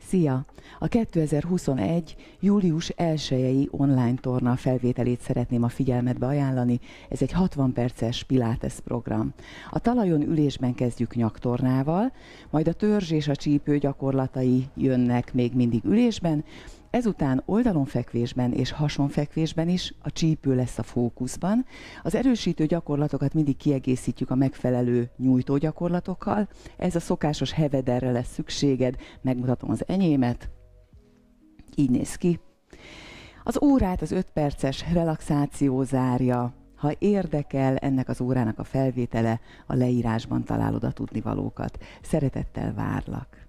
Szia! A 2021. július 1-i online torna felvételét szeretném a figyelmetbe ajánlani. Ez egy 60 perces pilates program. A talajon ülésben kezdjük nyaktornával, majd a törzs és a csípő gyakorlatai jönnek még mindig ülésben, ezután oldalonfekvésben és hasonfekvésben is a csípő lesz a fókuszban. Az erősítő gyakorlatokat mindig kiegészítjük a megfelelő nyújtó gyakorlatokkal. Ez a szokásos hevederre lesz szükséged, megmutatom az enyémet. Így néz ki. Az órát az 5 perces relaxáció zárja. Ha érdekel ennek az órának a felvétele, a leírásban találod a tudnivalókat. Szeretettel várlak!